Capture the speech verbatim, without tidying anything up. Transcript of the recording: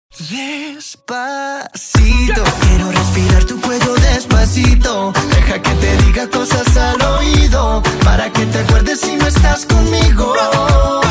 Despacito, quiero respirar tu cuello despacito. Deja que te diga cosas al oído, para que te acuerdes si no estás conmigo.